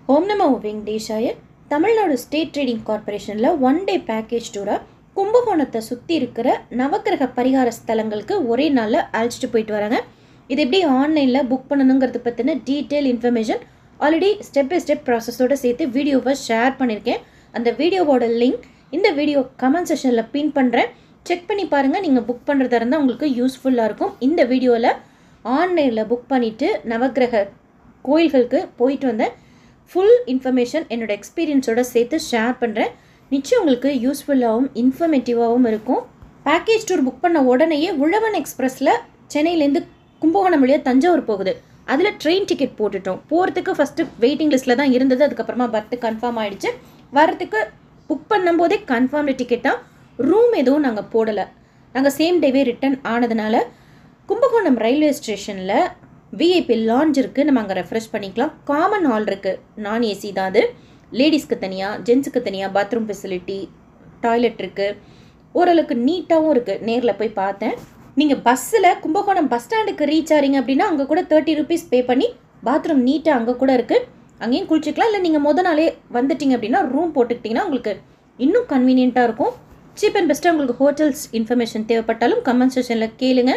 ஓம் நமோ வெங்கடேஷாய. Tamil Nadu state trading கார்பரேஷனில் 1 டே பேக்கேஜ் டூராக கும்பகோணத்தை சுற்றி இருக்கிற நவக்கிரக பரிகார ஸ்தலங்களுக்கு ஒரே நாளில் அழைச்சிட்டு போயிட்டு வராங்க. இது எப்படி ஆன்லைனில் புக் பண்ணணுங்கிறது பற்றின detail information already step by step ப்ராசஸோடு சேர்த்து வீடியோவை ஷேர் பண்ணியிருக்கேன். அந்த வீடியோவோட லிங்க் இந்த வீடியோ கமெண்ட் செக்ஷனில் பின் பண்ணுறேன். செக் பண்ணி பாருங்கள். நீங்கள் புக் பண்ணுறதா இருந்தால் உங்களுக்கு யூஸ்ஃபுல்லாக இருக்கும். இந்த வீடியோவில் ஆன்லைனில் புக் பண்ணிவிட்டு நவக்கிரக கோயில்களுக்கு போயிட்டு வந்தேன். ஃபுல் இன்ஃபர்மேஷன் என்னோடய எக்ஸ்பீரியன்ஸோடு சேர்த்து ஷேர் பண்ணுறேன். நிச்சயம் உங்களுக்கு யூஸ்ஃபுல்லாகவும் இன்ஃபர்மேட்டிவாகவும் இருக்கும். பேக்கேஜ் டூர் புக் பண்ண உடனேயே உழவன் எக்ஸ்பிரஸில் சென்னையிலேருந்து கும்பகோணம் வழியாக தஞ்சாவூர் போகுது. அதில் ட்ரெயின் டிக்கெட் போட்டுட்டோம். போகிறதுக்கு ஃபஸ்ட்டு வெயிட்டிங் லிஸ்ட்டில் தான் இருந்தது. அதுக்கப்புறமா பர்த்து கன்ஃபார்ம் ஆகிடுச்சு. வரத்துக்கு புக் பண்ணும்போதே கன்ஃபார்ம்டு டிக்கெட் தான். ரூம் எதுவும் நாங்கள் போடலை. நாங்கள் சேம் டேவே ரிட்டர்ன் ஆனதுனால கும்பகோணம் ரயில்வே ஸ்டேஷனில் விஐபி லான்ச் இருக்குது. நம்ம அங்கே ரெஃப்ரெஷ் பண்ணிக்கலாம். காமன் ஹால் இருக்குது. நான் ஏசி தான் அது. லேடிஸ்க்கு தனியாக, ஜென்ஸுக்கு தனியாக பாத்ரூம் ஃபெசிலிட்டி, டாய்லெட் இருக்குது. ஓரளவுக்கு நீட்டாகவும் இருக்குது. நேரில் போய் பார்த்தேன். நீங்கள் பஸ்ஸில் கும்பகோணம் பஸ் ஸ்டாண்டுக்கு ரீச் ஆகிறீங்க அப்படின்னா அங்கே கூட 30 rupees பே பண்ணி பாத்ரூம் நீட்டாக அங்கே கூட இருக்குது. அங்கேயும் குளிச்சிக்கலாம். இல்லை நீங்கள் நாளே வந்துட்டீங்க அப்படின்னா ரூம் போட்டுக்கிட்டிங்கன்னா உங்களுக்கு இன்னும் கன்வீனியண்ட்டாக இருக்கும். சீப் அண்ட் பெஸ்ட்டாக உங்களுக்கு ஹோட்டல்ஸ் இன்ஃபர்மேஷன் தேவைப்பட்டாலும் கமெண்ட் செக்ஷனில் கேளுங்க.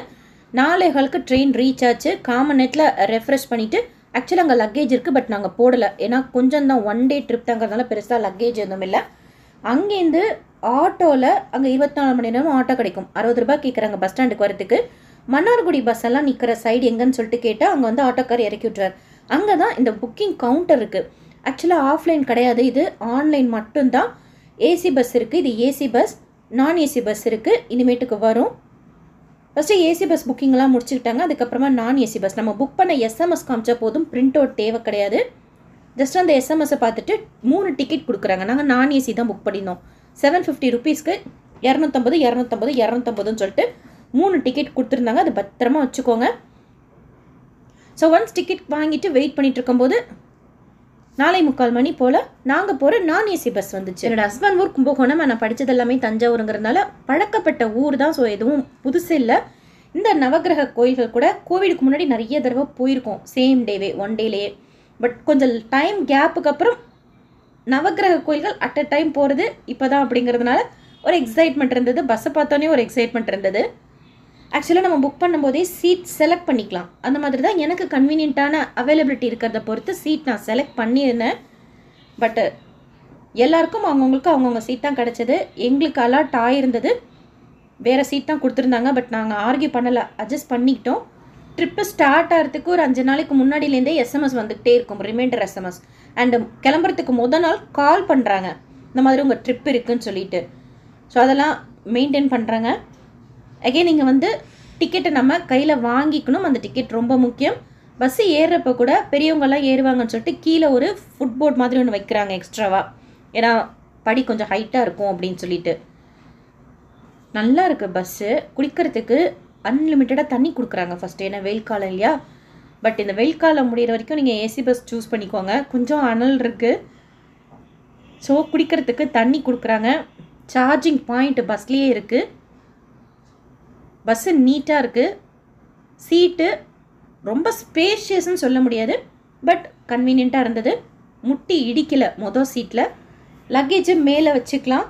4:15 ட்ரெயின் ரீச் ஆச்சு. காமன் நெட்டில் ரெஃப்ரெஷ் பண்ணிவிட்டு ஆக்சுவலாக அங்கே லக்கேஜ் இருக்குது. பட் நாங்கள் போடலை. ஏன்னா கொஞ்சம் தான் 1 டே ட்ரிப் தாங்கிறதுனால பெருசாக லக்கேஜ் எதுவும் இல்லை. அங்கேருந்து ஆட்டோவில் அங்கே 24 மணி நேரம் ஆட்டோ கிடைக்கும். 60 ரூபாய் கேட்குறாங்க பஸ் ஸ்டாண்டுக்கு வரதுக்கு. மன்னார்குடி பஸ் எல்லாம் நிற்கிற சைடு எங்கன்னு சொல்லிட்டு கேட்டால் அங்கே வந்து ஆட்டோக்கார் இறக்கி விட்டுறார். அங்கே தான் இந்த புக்கிங் கவுண்டர் இருக்குது. ஆக்சுவலாக ஆஃப்லைன் கிடையாது, இது ஆன்லைன் மட்டும்தான். ஏசி பஸ் இருக்குது. இது ஏசி பஸ். நான் ஏசி பஸ் இருக்குது. இனிமேட்டுக்கு வரும். ஃபஸ்ட்டு ஏசி பஸ் புக்கிங்லாம் முடிச்சுக்கிட்டாங்க. அதுக்கப்புறமா நான் ஏசி பஸ். நம்ம புக் பண்ண எஸ்எம்எஸ் காமிச்சா போதும். பிரிண்ட் அவுட் தேவை கிடையாது. ஜஸ்ட் அந்த எஸ்எம்எஸை பார்த்துட்டு 3 டிக்கெட் கொடுக்குறாங்க. நாங்கள் நான் ஏசி தான் புக் பண்ணியிருந்தோம். 750 rupeesக்கு 250, 250, 250ன்னு சொல்லிட்டு 3 டிக்கெட் கொடுத்துருந்தாங்க. அது பத்திரமா வச்சுக்கோங்க. ஸோ ஒன்ஸ் டிக்கெட் வாங்கிட்டு வெயிட் பண்ணிட்டு இருக்கும்போது 4:45 மணி போல் நாங்கள் போகிற நான் ஏசி பஸ் வந்துச்சு. என்னோடய ஹஸ்பண்ட் ஊர் கும்பகோணம். நான் படித்தது எல்லாமே தஞ்சாவூருங்கிறதுனால பழக்கப்பட்ட ஊர் தான். ஸோ எதுவும் புதுசு இல்லை. இந்த நவக்கிரக கோயில்கள் கூட கோவிலுக்கு முன்னாடி நிறைய தடவை போயிருக்கோம். சேம் டேவே 1 டேலேயே. பட் கொஞ்சம் டைம் கேப்புக்கு அப்புறம் நவக்கிரக கோயில்கள் அட் அ டைம் போகிறது இப்போ தான் அப்படிங்கிறதுனால ஒரு எக்ஸைட்மெண்ட் இருந்தது. பஸ்ஸை பார்த்தோன்னே ஒரு எக்ஸைட்மெண்ட் இருந்தது. ஆக்சுவலாக நம்ம புக் பண்ணும்போதே சீட் செலக்ட் பண்ணிக்கலாம். அந்த மாதிரி தான் எனக்கு கன்வீனியண்ட்டான அவைலபிலிட்டி இருக்கிறத பொறுத்து சீட் நான் செலக்ட் பண்ணியிருந்தேன். பட்டு எல்லாருக்கும் அவங்கவுங்க சீட் தான் கிடச்சிது. எங்களுக்கு அலாட் ஆகிருந்தது. வேறு சீட் தான் கொடுத்துருந்தாங்க. பட் நாங்கள் ஆர்கியூ பண்ணலை, அட்ஜஸ்ட் பண்ணிக்கிட்டோம். ட்ரிப்பு ஸ்டார்ட் ஆகிறதுக்கு ஒரு 5 நாளைக்கு முன்னாடியிலேருந்தே எஸ்எம்எஸ் வந்துகிட்டே இருக்கும், ரிமைண்டர் எஸ்எம்எஸ். அண்டு கிளம்புறதுக்கு முதல் நாள் கால் பண்ணுறாங்க, இந்த மாதிரி உங்கள் ட்ரிப் இருக்குதுன்னு சொல்லிட்டு. ஸோ அதெல்லாம் மெயின்டைன் பண்ணுறாங்க. அகெயின் நீங்கள் வந்து டிக்கெட்டை நம்ம கையில் வாங்கிக்கணும். அந்த டிக்கெட் ரொம்ப முக்கியம். பஸ்ஸு ஏறுறப்போ கூட பெரியவங்கெல்லாம் ஏறுவாங்கன்னு சொல்லிட்டு கீழே ஒரு ஃபுட்போர்ட் மாதிரி ஒன்று வைக்கிறாங்க எக்ஸ்ட்ராவாக. ஏன்னா படி கொஞ்சம் ஹைட்டாக இருக்கும் அப்படின்னு சொல்லிட்டு. நல்லா இருக்குது பஸ்ஸு. குடிக்கிறதுக்கு அன்லிமிட்டடாக தண்ணி கொடுக்குறாங்க ஃபஸ்ட்டு. ஏன்னா வெயில் காலம் இல்லையா. பட் இந்த வெயில் காலம் முடிகிற வரைக்கும் நீங்கள் ஏசி பஸ் சூஸ் பண்ணிக்கோங்க. கொஞ்சம் அனல் இருக்குது. ஸோ குடிக்கிறதுக்கு தண்ணி கொடுக்குறாங்க. சார்ஜிங் பாயிண்ட் பஸ்லேயே இருக்குது. பஸ்ஸு நீட்டாக இருக்குது. சீட்டு ரொம்ப ஸ்பேஷியஸ்ன்னு சொல்ல முடியாது, பட் கன்வீனியண்ட்டாக இருந்தது. முட்டி இடிக்கலை மொதல் சீட்டில். லக்கேஜு மேலே வச்சுக்கலாம்.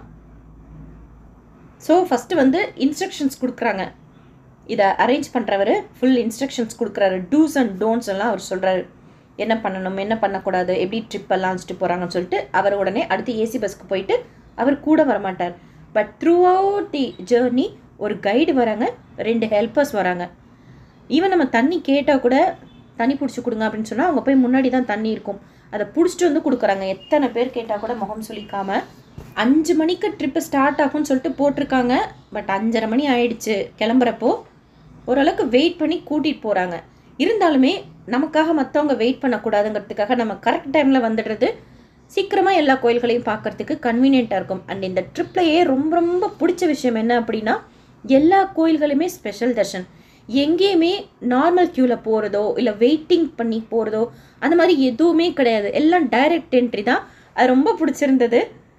ஸோ ஃபஸ்ட்டு வந்து இன்ஸ்ட்ரக்ஷன்ஸ் கொடுக்குறாங்க. இதை அரேஞ்ச் பண்ணுறவர் ஃபுல் இன்ஸ்ட்ரக்ஷன்ஸ் கொடுக்குறாரு. டூஸ் அண்ட் டோன்ட்ஸ் எல்லாம் அவர் சொல்கிறாரு. என்ன பண்ணணும், என்ன பண்ணக்கூடாது, எப்படி ட்ரிப்பெல்லாம் அழைச்சிட்டு போகிறாங்கன்னு சொல்லிட்டு. அவர் உடனே அடுத்து ஏசி பஸ்க்கு போயிட்டு அவர் கூட வரமாட்டார். But throughout the journey ஒரு கைடு வராங்க, 2 ஹெல்ப்பர்ஸ் வராங்க. ஈவன் நம்ம தண்ணி கேட்டால் கூட தண்ணி பிடிச்சி கொடுங்க அப்படின்னு சொன்னால் அவங்க போய் முன்னாடி தான் தண்ணி இருக்கும், அதை பிடிச்சிட்டு வந்து கொடுக்குறாங்க. எத்தனை பேர் கேட்டால் கூட முகம் சொல்லிக்காமல். 5 மணிக்கு ட்ரிப்பு ஸ்டார்ட் ஆகும்னு சொல்லிட்டு போட்டிருக்காங்க. பட் 5:30 மணி ஆயிடுச்சு கிளம்புறப்போ. ஓரளவுக்கு வெயிட் பண்ணி கூட்டிகிட்டு போகிறாங்க. இருந்தாலுமே நமக்காக மற்றவங்க வெயிட் பண்ணக்கூடாதுங்கிறதுக்காக நம்ம கரெக்ட் டைமில் வந்துடுறது சீக்கிரமாக எல்லா கோயில்களையும் பார்க்குறதுக்கு கன்வீனியண்ட்டாக இருக்கும். அண்ட் இந்த ட்ரிப்லையே ரொம்ப ரொம்ப பிடிச்ச விஷயம் என்ன அப்படின்னா, எல்லா கோயில்களுமே ஸ்பெஷல் தர்ஷன். எங்கேயுமே நார்மல் க்யூவில் போகிறதோ இல்லை வெயிட்டிங் பண்ணி போகிறதோ அந்த மாதிரி எதுவுமே கிடையாது. எல்லாம் டைரக்ட் என்ட்ரி தான். அது ரொம்ப பிடிச்சிருந்தது.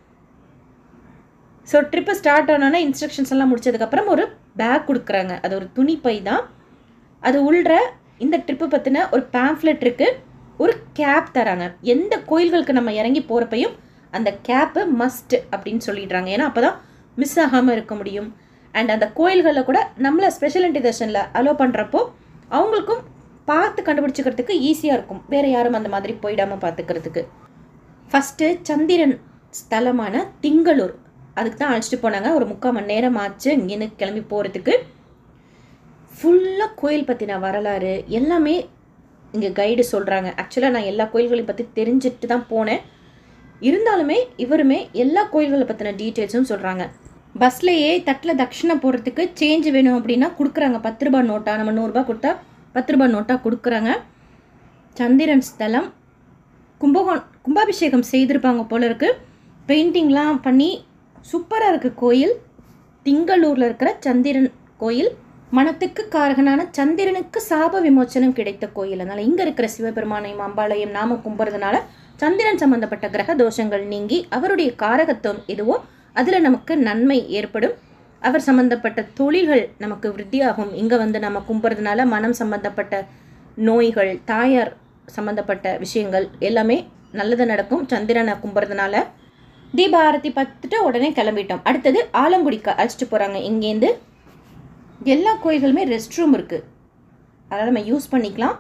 ஸோ ட்ரிப்பு ஸ்டார்ட் ஆனோன்னா இன்ஸ்ட்ரக்ஷன்ஸ் எல்லாம் முடிச்சதுக்கப்புறம் ஒரு பேக் கொடுக்குறாங்க. அது ஒரு துணி பை தான். அது உள்ள இந்த ட்ரிப்பு பற்றின ஒரு பேம்ஃப்லெட் இருக்குது. ஒரு கேப் தராங்க. எந்த கோயில்களுக்கு நம்ம இறங்கி போகிறப்பையும் அந்த கேப்பு மஸ்ட் அப்படின்னு சொல்லிடுறாங்க. ஏன்னா அப்போ தான் மிஸ் ஆகாமல் இருக்க முடியும். அண்ட் அந்த கோயில்களில் கூட நம்மளை ஸ்பெஷல் என்ட்ரி தர்ஷனில் அலோவ் பண்ணுறப்போ அவங்களுக்கும் பார்த்து கண்டுபிடிச்சிக்கிறதுக்கு ஈஸியாக இருக்கும், வேறு யாரும் அந்த மாதிரி போயிடாமல் பார்த்துக்கிறதுக்கு. ஃபஸ்ட்டு சந்திரன் ஸ்தலமான திங்களூர், அதுக்கு தான் அழைச்சிட்டு போனாங்க. ஒரு 3/4 மணி நேரம் ஆச்சு இங்கேருந்து கிளம்பி போகிறதுக்கு. ஃபுல்லாக கோயில் பற்றின வரலாறு எல்லாமே இங்கே கைடு சொல்கிறாங்க. ஆக்சுவலாக நான் எல்லா கோயில்களையும் பற்றி தெரிஞ்சுட்டு தான் போனேன். இருந்தாலுமே இவருமே எல்லா கோயில்களை பற்றின டீட்டெயில்ஸும் சொல்கிறாங்க. பஸ்லேயே தட்டில் தட்சிணை போடுறதுக்கு சேஞ்ச் வேணும் அப்படின்னா கொடுக்குறாங்க. 10 ரூபா நோட்டா, நம்ம 100 ரூபா கொடுத்தா 10 ரூபா நோட்டாக கொடுக்குறாங்க. சந்திரன் ஸ்தலம் கும்பாபிஷேகம் செய்திருப்பாங்க போல இருக்குது. பெயிண்டிங்லாம் பண்ணி சூப்பராக இருக்குது கோயில். திங்களூரில் இருக்கிற சந்திரன் கோயில் மனத்துக்கு காரகனான சந்திரனுக்கு சாப விமோச்சனம் கிடைத்த கோயில். அதனால் இங்கே இருக்கிற சிவபெருமானையும் அம்பாளையும் நாம கும்புறதுனால சந்திரன் சம்பந்தப்பட்ட கிரக தோஷங்கள் நீங்கி அவருடைய காரகத்துவம் எதுவோ அதில் நமக்கு நன்மை ஏற்படும். அவர் சம்பந்தப்பட்ட தொழில்கள் நமக்கு விருத்தியாகும். இங்கே வந்து நம்ம கும்புறதுனால மனம் சம்பந்தப்பட்ட நோய்கள், தாயார் சம்பந்தப்பட்ட விஷயங்கள் எல்லாமே நல்லது நடக்கும் சந்திரனை கும்புறதுனால. தீப ஆரத்தி பார்த்துட்டு உடனே கிளம்பிட்டோம். அடுத்தது ஆலங்குடிக்கு அழைச்சிட்டு போகிறாங்க. இங்கேருந்து எல்லா கோயில்களுமே ரெஸ்ட் ரூம் இருக்குது, அதனால் நம்ம யூஸ் பண்ணிக்கலாம்.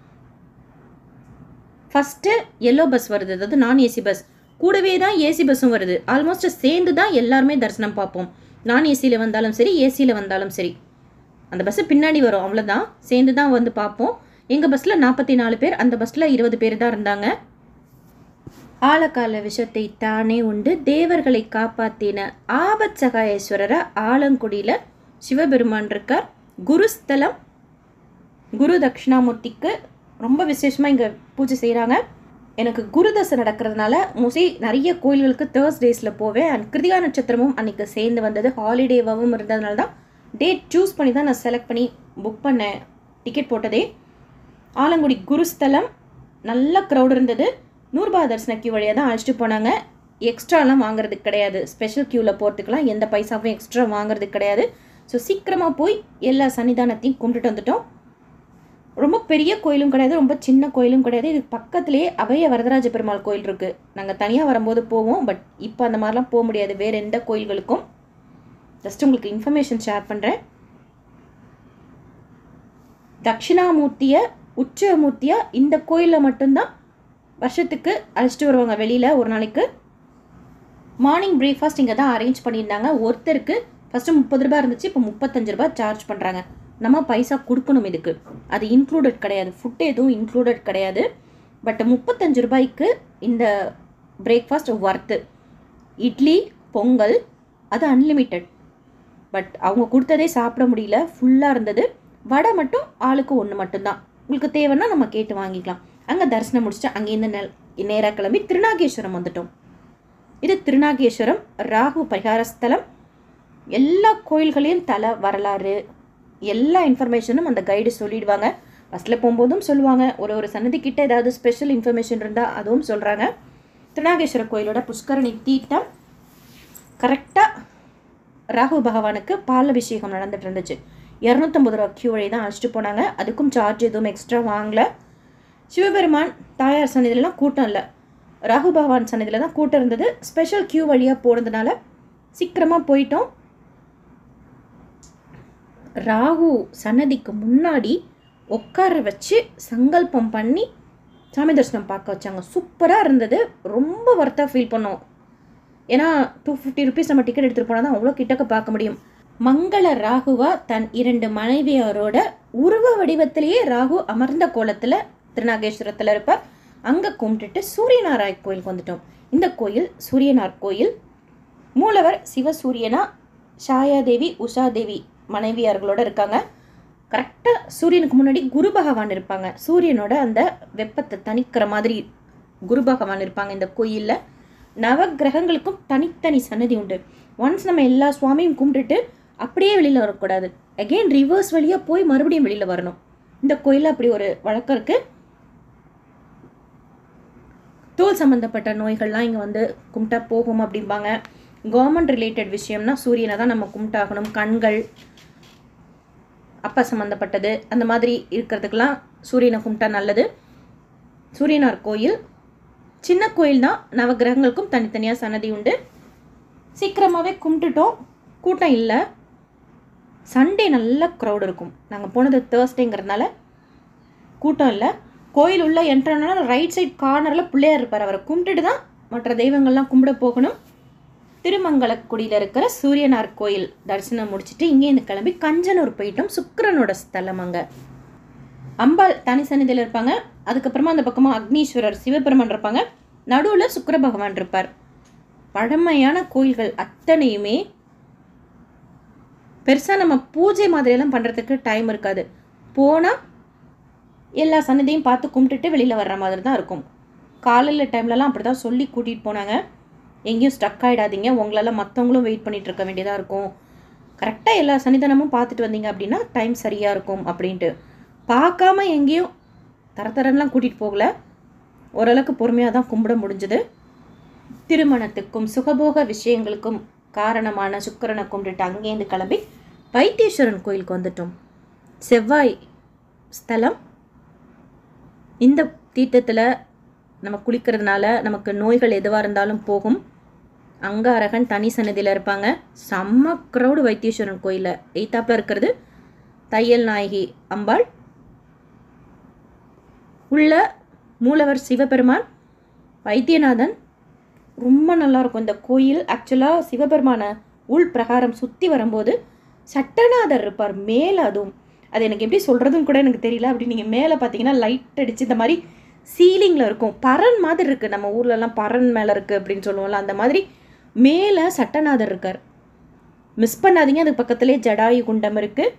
ஃபஸ்ட்டு எல்லோ பஸ் வருது, அதாவது நான் ஏசி பஸ். கூடவே தான் ஏசி பஸ்ஸும் வருது. ஆல்மோஸ்ட் சேர்ந்து தான் எல்லாருமே தரிசனம் பார்ப்போம். நான் ஏசியில் வந்தாலும் சரி, ஏசியில் வந்தாலும் சரி. அந்த பஸ்ஸு பின்னாடி வரும், அவ்வளோதான். சேர்ந்து தான் வந்து பார்ப்போம். எங்கள் பஸ்ஸில் 44 பேர், அந்த பஸ்ஸில் 20 பேர் தான் இருந்தாங்க. ஆழகால விஷத்தை தானே உண்டு தேவர்களை காப்பாற்றின ஆபத் சகாயேஸ்வரரை ஆலங்குடியில் சிவபெருமான் இருக்கார். குருஸ்தலம் குரு தட்சிணாமூர்த்திக்கு ரொம்ப விசேஷமாக இங்கே பூஜை செய்கிறாங்க. எனக்கு குருதசை நடக்கிறதுனால மோஸ்ட்லி நிறைய கோயில்களுக்கு தேர்ஸ்டேஸில் போவேன். அண்ட் கிருத்திகா நட்சத்திரமும் அன்றைக்கி சேர்ந்து வந்தது, ஹாலிடேவாகவும் இருந்ததுனால தான் டேட் சூஸ் பண்ணி தான் நான் செலக்ட் பண்ணி புக் பண்ணேன், டிக்கெட் போட்டதே. ஆலங்குடி குருஸ்தலம் நல்ல க்ரௌட் இருந்தது. 100 ரூபா தரிசன கியூ வழியாக தான் அழைச்சிட்டு போனாங்க. எக்ஸ்ட்ராலாம் வாங்குறதுக்கு கிடையாது. ஸ்பெஷல் க்யூவில் போகிறதுக்கெலாம் எந்த பைசாவும் எக்ஸ்ட்ரா வாங்குறதுக்கு கிடையாது. ஸோ சீக்கிரமாக போய் எல்லா சன்னிதானத்தையும் கும்பிட்டுட்டு வந்துட்டோம். ரொம்ப பெரிய கோயிலும் கிடையாது, ரொம்ப சின்ன கோயிலும் கிடையாது. இது பக்கத்துலேயே அபய வரதராஜ பெருமாள் கோயில் இருக்குது. நாங்கள் தனியாக வரும்போது போவோம், பட் இப்போ அந்த மாதிரிலாம் போக முடியாது வேறு எந்த கோயில்களுக்கும். ஜஸ்ட் உங்களுக்கு இன்ஃபர்மேஷன் ஷேர் பண்ணுறேன். தட்சிணாமூர்த்தியை உச்சமூர்த்தியாக இந்த கோயிலில் மட்டும்தான் வருஷத்துக்கு அழைச்சிட்டு வருவாங்க வெளியில். ஒரு நாளைக்கு மார்னிங் பிரேக்ஃபாஸ்ட் இங்கே தான் அரேஞ்ச் பண்ணியிருந்தாங்க. ஒருத்தருக்கு ஃபஸ்ட்டு 30 ரூபா இருந்துச்சு, இப்போ 35 ரூபா சார்ஜ் பண்ணுறாங்க. நம்ம பைசா கொடுக்கணும் இதுக்கு, அது இன்க்ளூடட் கிடையாது. ஃபுட்டு எதுவும் இன்க்ளூடட் கிடையாது. பட் 35 ரூபாய்க்கு இந்த பிரேக்ஃபாஸ்ட் ஒர்த்து. இட்லி பொங்கல் அது அன்லிமிட்டட். பட் அவங்க கொடுத்ததே சாப்பிட முடியல, ஃபுல்லாக இருந்தது. வடை மட்டும் ஆளுக்கு 1 மட்டும்தான். உங்களுக்கு தேவைன்னா நம்ம கேட்டு வாங்கிக்கலாம். அங்கே தரிசனம் முடிச்சுட்டு அங்கேருந்து நேராக கிளம்பி திருநாகேஸ்வரம் வந்துட்டோம். இது திருநாகேஸ்வரம் ராகு பரிகாரஸ்தலம். எல்லா கோயில்களையும் தலை வரலாறு எல்லா இன்ஃபர்மேஷனும் அந்த கைடு சொல்லிடுவாங்க. பஸ்ஸில் போகும்போதும் சொல்லுவாங்க. ஒரு சன்னதி கிட்ட ஏதாவது ஸ்பெஷல் இன்ஃபர்மேஷன் இருந்தால் அதுவும் சொல்கிறாங்க. திருநாகேஸ்வர கோயிலோட புஷ்கரணி தீர்த்தம் கரெக்டாக ராகு பகவானுக்கு பால் அபிஷேகம் நடந்துட்டு இருந்துச்சு. 250 ரூபா கியூ வழி தான் அழைச்சிட்டு போனாங்க. அதுக்கும் சார்ஜ் எதுவும் எக்ஸ்ட்ரா வாங்கலை. சிவபெருமான் தாயார் சன்னதியிலலாம் கூட்டம் இல்லை, ராகு பகவான் சன்னதியில் தான் கூட்டம் இருந்தது. ஸ்பெஷல் கியூ வழியாக போனதுனால சீக்கிரமாக போயிட்டோம். ராகு சன்னதிக்கு முன்னாடி உட்கார வச்சு சங்கல்பம் பண்ணி சாமி தரிசனம் பார்க்க வச்சாங்க. சூப்பராக இருந்தது. ரொம்ப ஒர்த்தாக ஃபீல் பண்ணோம். ஏன்னா 250 ருபீஸ் நம்ம டிக்கெட் எடுத்துகிட்டு போனால் தான் அவ்வளோ கிட்டக்க பார்க்க முடியும். மங்கள ராகுவா தன் 2 மனைவியாரோட உருவ வடிவத்திலேயே ராகு அமர்ந்த கோலத்தில் திருநாகேஸ்வரத்தில் இருப்பார். அங்கே கும்பிட்டுட்டு சூரியனாராய் கோயிலுக்கு வந்துட்டோம். இந்த கோயில் சூரியனார் கோயில். மூலவர் சிவசூரியனா, ஷாயாதேவி உஷாதேவி மனைவியார்களோடு இருக்காங்க. கரெக்டாக சூரியனுக்கு முன்னாடி குரு பகவான் இருப்பாங்க. சூரியனோட அந்த வெப்பத்தை தணிக்கிற மாதிரி குரு பகவான் இருப்பாங்க இந்த கோயிலில். நவகிரகங்களுக்கும் தனித்தனி சன்னதி உண்டு. ஒன்ஸ் நம்ம எல்லா சுவாமியும் கும்பிட்டுட்டு அப்படியே வெளியில் வரக்கூடாது. அகெயின் ரிவர்ஸ் வழியாக போய் மறுபடியும் வெளியில் வரணும். இந்த கோயிலில் அப்படி ஒரு வழக்கம் இருக்குது. தோல் சம்மந்தப்பட்ட நோய்கள்லாம் இங்கே வந்து கும்பிட்டா போகும் அப்படிம்பாங்க. கவர்மெண்ட் ரிலேட்டட் விஷயம்னா சூரியனை தான் நம்ம கும்பிட்டாகணும். கண்கள், அப்பா சம்மந்தப்பட்டது அந்த மாதிரி இருக்கிறதுக்கெல்லாம் சூரியனை கும்பிட்டா நல்லது. சூரியனார் கோயில் சின்ன கோயில் தான், நவகிரகங்களுக்கும் தனித்தனியாக சன்னதி உண்டு. சீக்கிரமாகவே கும்பிட்டுட்டோம், கூட்டம் இல்லை. சண்டே நல்ல க்ரௌட் இருக்கும். நாங்கள் போனது தேர்ஸ்டேங்கிறதுனால கூட்டம் இல்லை. கோயில் உள்ள என்ட்ரானா ரைட் சைட் கார்னரில் பிள்ளையார் இருப்பார். அவரை கும்பிட்டுட்டு தான் மற்ற தெய்வங்கள்லாம் கும்பிட போகணும். திருமங்கலக்குடியில் இருக்கிற சூரியனார் கோயில் தரிசனம் முடிச்சுட்டு இங்கேருந்து கிளம்பி கஞ்சனூர் போயிட்டோம். சுக்கிரனோட ஸ்தலம். அங்கே அம்பாள் தனி சன்னிதியில் இருப்பாங்க. அதுக்கப்புறமா அந்த பக்கமாக அக்னீஸ்வரர் சிவபெருமான் இருப்பாங்க. நடுவில் சுக்கிர பகவான் இருப்பார். பழமையான கோயில்கள் அத்தனையுமே பெருசாக நம்ம பூஜை மாதிரியெல்லாம் பண்ணுறதுக்கு டைம் இருக்காது. போனால் எல்லா சன்னதியும் பார்த்து கும்பிட்டுட்டு வெளியில் வர்ற மாதிரி தான் இருக்கும். காலையில் டைம்லலாம் அப்படி தான் சொல்லி கூட்டிகிட்டு போனாங்க. எங்கேயும் ஸ்டக் ஆகிடாதீங்க, உங்களால் மற்றவங்களும் வெயிட் பண்ணிகிட்டு இருக்க வேண்டியதாக இருக்கும். கரெக்டாக எல்லா சன்னிதானமும் பார்த்துட்டு வந்தீங்க அப்படின்னா டைம் சரியாக இருக்கும் அப்படின்ட்டு. பார்க்காம எங்கேயும் தரத்தரன்லாம் கூட்டிகிட்டு போகல. ஓரளவுக்கு பொறுமையாக தான் கும்பிட முடிஞ்சுது. திருமணத்துக்கும் சுகபோக விஷயங்களுக்கும் காரணமான சுக்கிரனை கும்பிட்டுட்டு அங்கேருந்து கிளம்பி வைத்தீஸ்வரன் கோயிலுக்கு வந்துட்டோம். செவ்வாய் ஸ்தலம். இந்த தீர்த்தத்தில் நம்ம குளிக்கிறதுனால நமக்கு நோய்கள் எதுவாக இருந்தாலும் போகும். அங்காரகன் தனி சன்னதியில் இருப்பாங்க. செம்ம க்ரௌடு வைத்தீஸ்வரன் கோயிலில். எய்த்தாப்பில் இருக்கிறது தையல் நாயகி அம்பாள். உள்ள மூலவர் சிவபெருமான், வைத்தியநாதன். ரொம்ப நல்லாயிருக்கும் இந்த கோயில். ஆக்சுவலாக சிவபெருமான உள் பிரகாரம் சுற்றி வரும்போது சட்டநாதர் இருப்பார் மேலே. அதுவும் அது எனக்கு எப்படி சொல்கிறதுன்னு கூட எனக்கு தெரியல. அப்படி நீங்கள் மேலே பார்த்தீங்கன்னா லைட் அடித்து இந்த மாதிரி சீலிங்கில் இருக்கும். பரன் மாதிரி இருக்குது. நம்ம ஊர்லலாம் பரன் மேலே இருக்குது அப்படின்னு சொல்லுவோம்ல, அந்த மாதிரி மேலே சட்டநாதர் இருக்கார். மிஸ் பண்ணாதீங்க. அதுக்கு பக்கத்துலேயே ஜடாயு குண்டம் இருக்குது.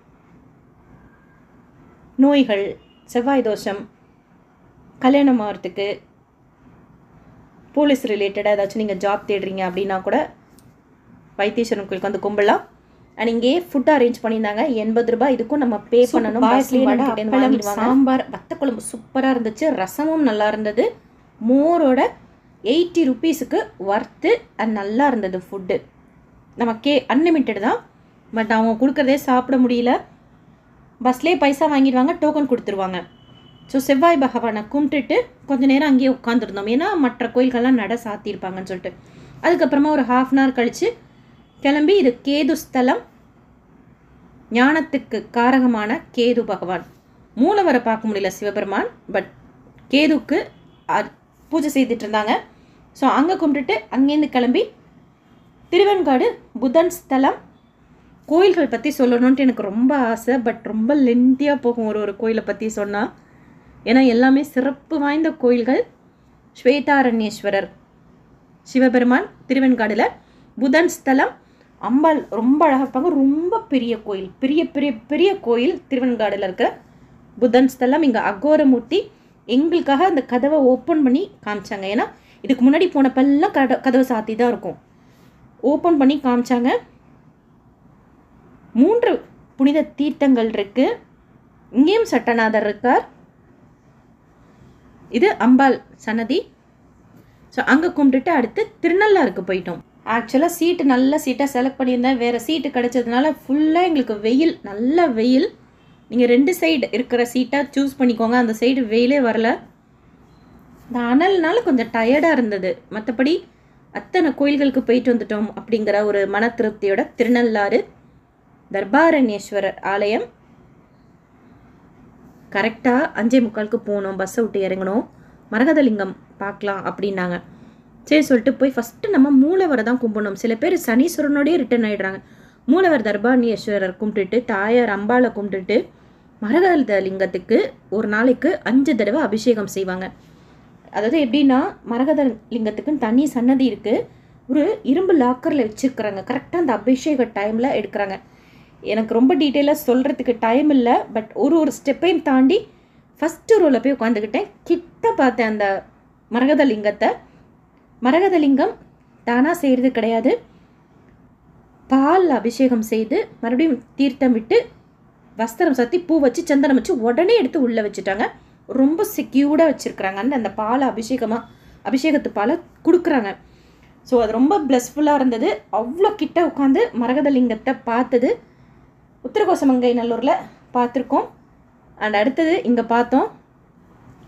நோய்கள், செவ்வாய் தோஷம், கல்யாணம் ஆகிறதுக்கு, போலீஸ் ரிலேட்டடாக ஏதாச்சும் நீங்கள் ஜாப் தேடுறீங்க அப்படின்னா கூட வைத்தீஸ்வரன் கோயிலுக்கு வந்து கும்பிடலாம். அண்ட் இங்கேயே ஃபுட் அரேஞ்ச் பண்ணியிருந்தாங்க. 80 ரூபாய். இதுக்கும் நம்ம பே பண்ணணும். சாம்பார், வத்தக்குழம்பு சூப்பராக இருந்துச்சு. ரசமும் நல்லா இருந்தது. மோரோட 80 ருபீஸுக்கு ஒர்த்து அண்ட் நல்லா இருந்தது ஃபுட்டு. நமக்கே அன்லிமிட்டட் தான். பட் அவங்க கொடுக்குறதே சாப்பிட முடியல. பஸ்லேயே பைசா வாங்கிடுவாங்க, டோக்கன் கொடுத்துருவாங்க. ஸோ செவ்வாய் பகவானை கும்பிட்டுட்டு கொஞ்சம் நேரம் அங்கேயே உட்காந்துருந்தோம். ஏன்னா மற்ற கோயில்கள்லாம் நட சாத்தியிருப்பாங்கன்னு சொல்லிட்டு. அதுக்கப்புறமா ஒரு 1/2 hour கழித்து கிளம்பி, இது கேது ஸ்தலம். ஞானத்துக்கு காரகமான கேது பகவான். மூலவரை பார்க்க முடியல சிவபெருமான், பட் கேதுக்கு பூஜை செய்துட்டு இருந்தாங்க. ஸோ அங்கே கும்பிட்டுட்டு அங்கேருந்து கிளம்பி திருவெண்காடு புதன் ஸ்தலம். கோயில்கள் பற்றி சொல்லணுன்ட்டு எனக்கு ரொம்ப ஆசை. பட் ரொம்ப லென்த்தியாக போகும் ஒரு கோயிலை பற்றி சொன்னால். ஏன்னா எல்லாமே சிறப்பு வாய்ந்த கோயில்கள். ஸ்வேதாரண்யேஸ்வரர் சிவபெருமான் திருவெண்காடில். புதன் ஸ்தலம். அம்பாள் ரொம்ப அழகாக இருப்பாங்க. ரொம்ப பெரிய கோயில், பெரிய பெரிய பெரிய கோயில் திருவெண்காடில் இருக்கிற புதன் ஸ்தலம். இங்கே அகோரமூர்த்தி எங்களுக்காக அந்த கதவை ஓப்பன் பண்ணி காமிச்சாங்க. ஏன்னா இதுக்கு முன்னாடி போனப்பெல்லாம் கதவை சாத்தி தான் இருக்கும். ஓப்பன் பண்ணி காமிச்சாங்க. 3 புனித தீர்த்தங்கள் இருக்கு. இங்கேயும் சட்டநாதர் இருக்கார். இது அம்பாள் சன்னதி. ஸோ அங்கே கும்பிட்டுட்டு அடுத்து திருநள்ளாருக்கு போயிட்டோம். ஆக்சுவலாக சீட்டு நல்ல சீட்டாக செலக்ட் பண்ணியிருந்தேன். வேறு சீட்டு கிடைச்சதுனால ஃபுல்லாக எங்களுக்கு வெயில், நல்ல வெயில். நீங்கள் 2 சைடு இருக்கிற சீட்டாக சூஸ் பண்ணிக்கோங்க. அந்த சைடு வெயிலே வரல. இந்த அனல்னால கொஞ்சம் டயர்டாக இருந்தது. மற்றபடி அத்தனை கோயில்களுக்கு போயிட்டு வந்துட்டோம் அப்படிங்கிற ஒரு மன திருப்தியோட திருநள்ளாறு தர்பாரண்யேஸ்வரர் ஆலயம். கரெக்டாக 5:45 போனோம். பஸ்ஸை விட்டு இறங்கணும். மரகதலிங்கம் பார்க்கலாம் அப்படின்னாங்க. சரி சொல்லிட்டு போய் ஃபஸ்ட்டு நம்ம மூலவரை தான் கும்பிடணும். சில பேர் சனீஸ்வரனோடய ரிட்டர்ன் ஆகிடுறாங்க. மூலவர் தர்பாரண்யேஸ்வரர் கும்பிட்டுட்டு தாயார் அம்பாளை கும்பிட்டுட்டு மரகதலிங்கத்துக்கு ஒரு நாளைக்கு 5 தடவை அபிஷேகம் செய்வாங்க. அதாவது எப்படின்னா, மரகதலிங்கத்துக்குன்னு தனி சன்னதி இருக்குது. ஒரு இரும்பு லாக்கரில் வச்சுருக்குறாங்க. கரெக்டாக அந்த அபிஷேக டைமில் எடுக்கிறாங்க. எனக்கு ரொம்ப டீட்டெயிலாக சொல்கிறதுக்கு டைம் இல்லை. பட் ஒரு ஸ்டெப்பையும் தாண்டி ஃபஸ்ட்டு ரோவில் போய் உட்காந்துக்கிட்டேன். கிட்ட பார்த்தேன் அந்த மரகதலிங்கத்தை. மரகதலிங்கம் தானாக செய்கிறது கிடையாது. பால் அபிஷேகம் செய்து மறுபடியும் தீர்த்தம் விட்டு வஸ்திரம் சாத்தி பூ வச்சு சந்தனம் வச்சு உடனே எடுத்து உள்ளே வச்சுட்டாங்க. ரொம்ப செக்யூர்டாக வச்சுருக்குறாங்க. அந்த பாலை அபிஷேகத்து பாலை கொடுக்குறாங்க. ஸோ அது ரொம்ப ப்ளஸ்ஃபுல்லாக இருந்தது. அவ்வளோ கிட்ட உட்காந்து மரகதலிங்கத்தை பார்த்தது உத்திரகோசமங்கை நல்லூரில் பார்த்துருக்கோம். அண்ட் அடுத்தது இங்கே பார்த்தோம்.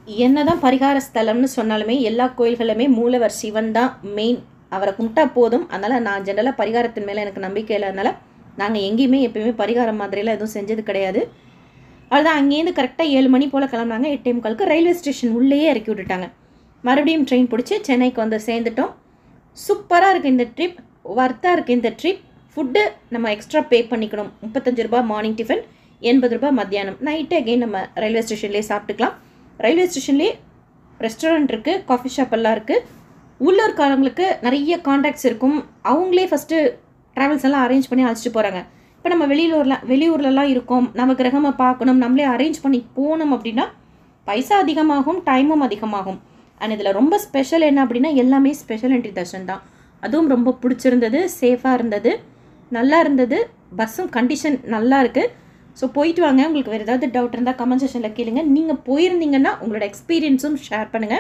என்னதான் பரிகார ஸ்தலம்னு சொன்னாலுமே எல்லா கோயில்களுமே மூலவர் சிவன் தான் மெயின். அவரை கும்பிட்டா போதும். அதனால் நான் ஜென்ரலாக பரிகாரத்தின் மேலே எனக்கு நம்பிக்கை இல்லாதனால நாங்கள் எங்கேயுமே எப்பயுமே பரிகாரம் மாதிரிலாம் எதுவும் செஞ்சது கிடையாது. அதுதான் அங்கேருந்து கரெக்டாக 7 மணி போல் கிளம்புனாங்க. 8:45 ரயில்வே ஸ்டேஷன் உள்ளேயே இறக்கி விட்டுட்டாங்க. மறுபடியும் ட்ரெயின் பிடிச்சி சென்னைக்கு வந்து சேர்ந்துட்டோம். சூப்பராக இருக்குது இந்த ட்ரிப், ஒர்த்தாக இருக்குது இந்த ட்ரிப். ஃபுட்டு நம்ம எக்ஸ்ட்ரா பே பண்ணிக்கணும். 35 ரூபா மார்னிங் டிஃபன், 80 ரூபா மத்தியானம். நைட்டு அகெயின் நம்ம ரயில்வே ஸ்டேஷன்லேயே சாப்பிட்டுக்கலாம். ரயில்வே ஸ்டேஷன்லேயே ரெஸ்டாரண்ட் இருக்குது, காஃபி ஷாப் எல்லாம் இருக்குது. உள்ளூர்காரங்களுக்கு நிறைய கான்டாக்ட்ஸ் இருக்கும். அவங்களே ஃபஸ்ட்டு ட்ராவல்ஸ் எல்லாம் அரேஞ்ச் பண்ணி அழைச்சிட்டு போகிறாங்க. இப்போ நம்ம வெளியூர்லலாம் இருக்கோம், நம்ம கிரகமாக பார்க்கணும், நம்மளே அரேஞ்ச் பண்ணி போகணும் அப்படின்னா பைசா அதிகமாகும், டைமும் அதிகமாகும். அண்ட் இதில் ரொம்ப ஸ்பெஷல் என்ன அப்படின்னா எல்லாமே ஸ்பெஷல் என்ட்ரி தர்ஷன் தான். அதுவும் ரொம்ப பிடிச்சிருந்தது, சேஃபாக இருந்தது, நல்லா இருந்தது. பஸ்ஸும் கண்டிஷன் நல்லா இருக்குது. ஸோ போயிட்டு வாங்க. உங்களுக்கு வேறு ஏதாவது டவுட் இருந்தால் கமெண்ட் செக்ஷனில் கேளுங்க. நீங்கள் போயிருந்தீங்கன்னா உங்களோட எக்ஸ்பீரியன்ஸும் ஷேர் பண்ணுங்கள்.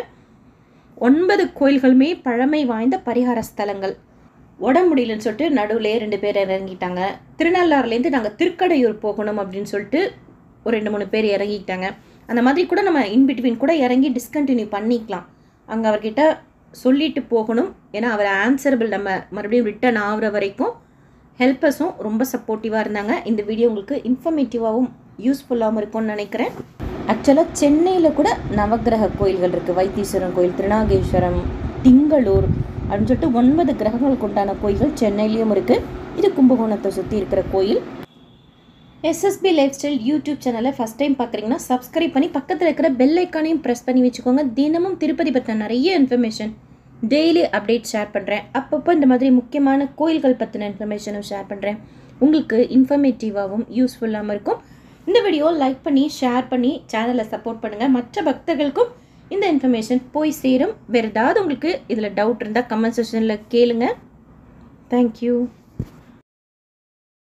9 கோயில்களுமே பழமை வாய்ந்த பரிகார ஸ்தலங்கள். உடம்பு முடியலன்னு சொல்லிட்டு நடுவில் 2 பேர் இறங்கிட்டாங்க. திருநள்ளாறுலேருந்து நாங்கள் திருக்கடையூர் போகணும் அப்படின்னு சொல்லிட்டு ஒரு 2-3 பேர் இறங்கிட்டாங்க. அந்த மாதிரி கூட நம்ம இன்பிட்வீன் கூட இறங்கி டிஸ்கண்டினியூ பண்ணிக்கலாம். அங்கே அவர்கிட்ட சொல்லிட்டு போகணும். ஏன்னா அவர் ஆன்சரபிள். நம்ம மறுபடியும் ரிட்டர்ன் ஆகிற வரைக்கும் ஹெல்ப்பர்ஸும் ரொம்ப சப்போர்ட்டிவாக இருந்தாங்க. இந்த வீடியோ உங்களுக்கு இன்ஃபர்மேட்டிவாகவும் யூஸ்ஃபுல்லாகவும் இருக்கும்னு நினைக்கிறேன். ஆக்சுவலாக சென்னையில் கூட நவக்கிரக கோயில்கள் இருக்குது. வைத்தீஸ்வரன் கோயில், திருநாகேஸ்வரம், திங்களூர் அப்படின்னு சொல்லிட்டு 9 கிரகங்களுக்கு உண்டான கோயில்கள் சென்னையிலையும் இருக்குது. இது கும்பகோணத்தை சுற்றி இருக்கிற கோயில். எஸ்எஸ்பி லைஃப் ஸ்டைல் யூடியூப் சேனலை ஃபஸ்ட் டைம் பார்க்குறீங்கன்னா சப்ஸ்கிரைப் பண்ணி பக்கத்தில் இருக்கிற பெல் ஐக்கானையும் ப்ரெஸ் பண்ணி வச்சுக்கோங்க. தினமும் திருப்பதி பற்றின நிறைய இன்ஃபர்மேஷன், டெய்லி அப்டேட் ஷேர் பண்ணுறேன். அப்பப்போ இந்த மாதிரி முக்கியமான கோயில்கள் பற்றின இன்ஃபர்மேஷனும் ஷேர் பண்ணுறேன். உங்களுக்கு இன்ஃபர்மேட்டிவாகவும் யூஸ்ஃபுல்லாகவும் இருக்கும். இந்த வீடியோ லைக் பண்ணி ஷேர் பண்ணி சேனலை சப்போர்ட் பண்ணுங்கள். மற்ற பக்தர்களுக்கும் இந்த இன்ஃபர்மேஷன் போய் சேரும். வேறு ஏதாவது உங்களுக்கு இதில் டவுட் இருந்தால் கமெண்ட் செக்ஷனில் கேளுங்க. தேங்க்யூ.